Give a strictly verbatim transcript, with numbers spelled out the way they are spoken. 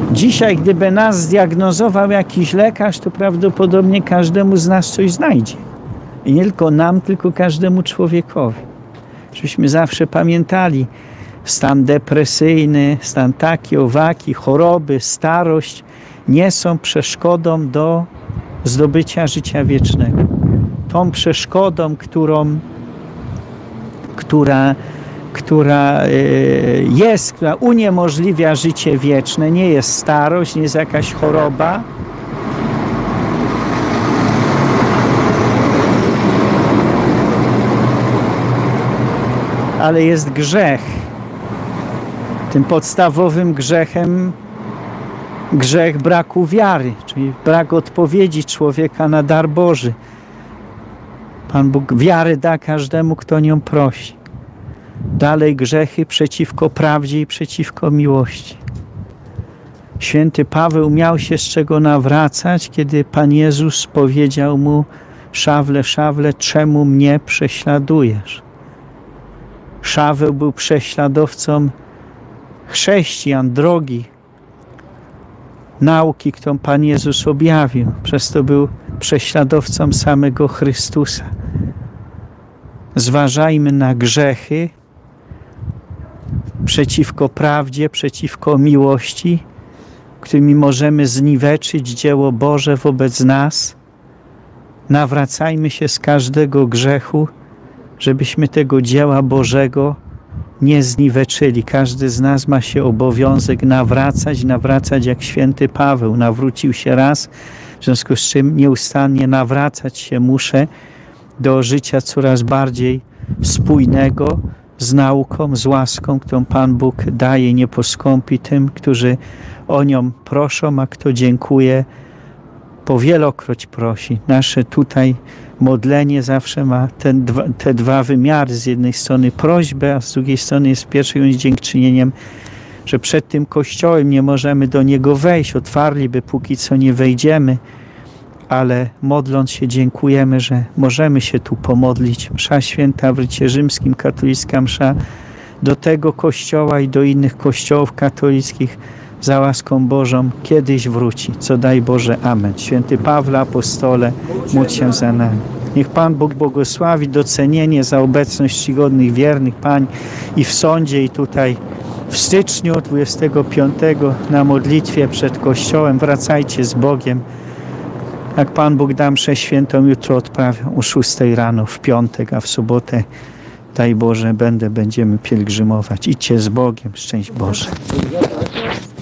Dzisiaj, gdyby nas zdiagnozował jakiś lekarz, to prawdopodobnie każdemu z nas coś znajdzie. I nie tylko nam, tylko każdemu człowiekowi. Żebyśmy zawsze pamiętali, stan depresyjny, stan taki, owaki, choroby, starość nie są przeszkodą do zdobycia życia wiecznego. Tą przeszkodą, którą, która, która jest, która uniemożliwia życie wieczne, nie jest starość, nie jest jakaś choroba, ale jest grzech. Tym podstawowym grzechem grzech braku wiary, czyli brak odpowiedzi człowieka na dar Boży. Pan Bóg wiary da każdemu, kto nią prosi. Dalej grzechy przeciwko prawdzie i przeciwko miłości. Święty Paweł miał się z czego nawracać, kiedy Pan Jezus powiedział mu: Szawle, Szawle, czemu mnie prześladujesz? Szaweł był prześladowcą chrześcijan, drogi, nauki, którą Pan Jezus objawił. Przez to był prześladowcą samego Chrystusa. Zważajmy na grzechy przeciwko prawdzie, przeciwko miłości, którymi możemy zniweczyć dzieło Boże wobec nas. Nawracajmy się z każdego grzechu, żebyśmy tego dzieła Bożego nie zniweczyli. Każdy z nas ma się obowiązek nawracać, nawracać jak święty Paweł. Nawrócił się raz, w związku z czym nieustannie nawracać się muszę do życia coraz bardziej spójnego z nauką, z łaską, którą Pan Bóg daje, nie poskąpi tym, którzy o nią proszą, a kto dziękuje, powielokroć prosi. Nasze tutaj modlenie zawsze ma ten dwa, te dwa wymiary. Z jednej strony prośbę, a z drugiej strony jest pierwszym dziękczynieniem, że przed tym Kościołem nie możemy do niego wejść. Otwarliby, póki co nie wejdziemy, ale modląc się dziękujemy, że możemy się tu pomodlić. Msza święta w rycie rzymskim, katolicka msza, do tego Kościoła i do innych kościołów katolickich za łaską Bożą kiedyś wróci. Co daj Boże. Amen. Święty Pawle Apostole, módl się za nami. Niech Pan Bóg błogosławi docenienie za obecność czcigodnych, wiernych pań i w sądzie, i tutaj w styczniu dwudziestego piątego na modlitwie przed Kościołem. Wracajcie z Bogiem. Jak Pan Bóg da mszę świętą, jutro odprawię o szóstej rano, w piątek, a w sobotę, daj Boże, będę, będziemy pielgrzymować. Idźcie z Bogiem. Szczęść Boże.